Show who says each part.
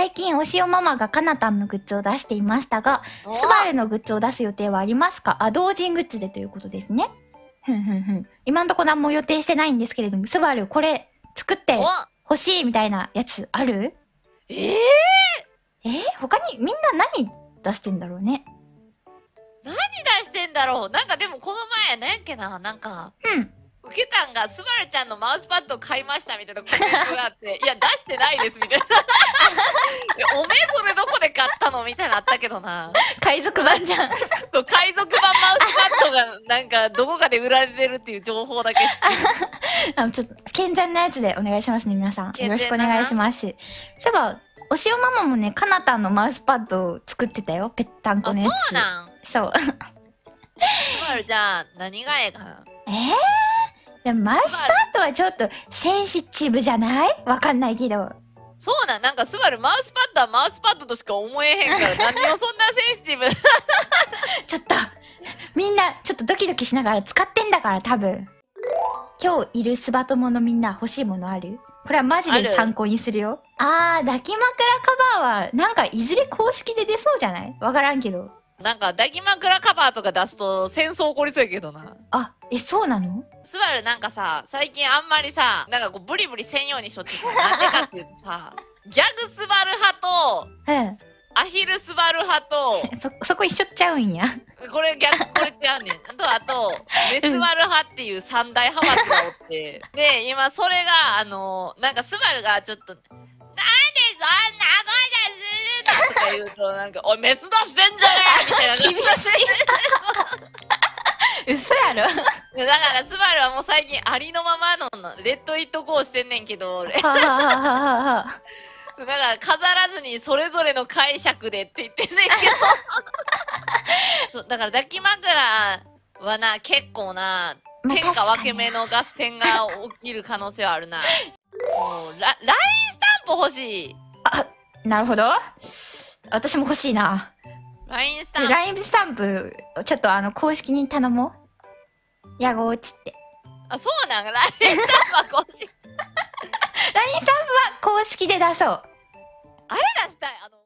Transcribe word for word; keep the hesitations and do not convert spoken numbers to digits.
Speaker 1: 最近おしおママがかなたんのグッズを出していましたが、スバルのグッズを出す予定はありますか？あ、同人グッズでということですね。ふんふんふん。今んとこ何も予定してないんですけれども、スバルこれ作って欲しいみたいなやつある？
Speaker 2: えー、
Speaker 1: えー、他にみんな何出してんだろうね。
Speaker 2: 何出してんだろう。なんかでもこの前何やっけな、なんか
Speaker 1: うん
Speaker 2: 受けたんが、スバルちゃんのマウスパッドを買いましたみたいなコメントがあっていや出してないですみたいなおめえそれどこで買ったのみたいなあったけどな。
Speaker 1: 海賊版じゃん
Speaker 2: そう海賊版マウスパッドがなんかどこかで売られてるっていう情報だけ知って
Speaker 1: あ、ちょっと健全なやつでお願いしますね、皆さんよろしくお願いします。そういえばおしおママもね、かなたんのマウスパッドを作ってたよ、ぺったんこのやつ。
Speaker 2: あ、そうなん。
Speaker 1: そう
Speaker 2: スバルじゃあ何がええかな。
Speaker 1: えー、でもマウスパッドはちょっとセンシティブじゃない？わかんないけど。
Speaker 2: そうなん、なんかスバルマウスパッドはマウスパッドとしか思えへんから何をそんなセンシティブ
Speaker 1: ちょっとみんなちょっとドキドキしながら使ってんだから多分。今日いるスバ友のみんな欲しいものある？これはマジで参考にするよ。あー、抱き枕カバーはなんかいずれ公式で出そうじゃない？わからんけど。
Speaker 2: なんか抱き枕カバーとか出すと戦争起こりそうやけどな。
Speaker 1: あ、え、そうなの？
Speaker 2: スバルなんかさ、最近あんまりさ、なんかこうブリブリせんようにしとってさ、なんでかっていうとさ、ギャグスバル派と
Speaker 1: うん
Speaker 2: アヒルスバル派と
Speaker 1: そ、そこ一緒っちゃうんや。
Speaker 2: これ逆、これ違うねん。あと、あと、メスバル派っていう三大派閥がおって、で、今それが、あの、なんかスバルがちょっと、なんでそんなことするのとか言うと、なんか、おい、メス出してんじゃねえみたいな。
Speaker 1: 厳しい嘘やろ
Speaker 2: だからスバルはもう最近ありのままのレッド・イット・ゴーしてんねんけど、だ
Speaker 1: ははははは。
Speaker 2: から飾らずにそれぞれの解釈でって言ってんねんけどそうだから抱き枕はな、結構な、
Speaker 1: まあ
Speaker 2: 天下分け目の合戦が起きる可能性はあるな。もうラ ライン スタンプ欲しい。
Speaker 1: あ、なるほど。私も欲しいな。
Speaker 2: ライン スタンプ。
Speaker 1: ラインスタンプ、ちょっとあの、公式に頼もう。やごうっつって。
Speaker 2: あ、そうなん？ライン スタンプは欲しい。
Speaker 1: ラインスタンプは公式で出そう。
Speaker 2: あれ出したい。あの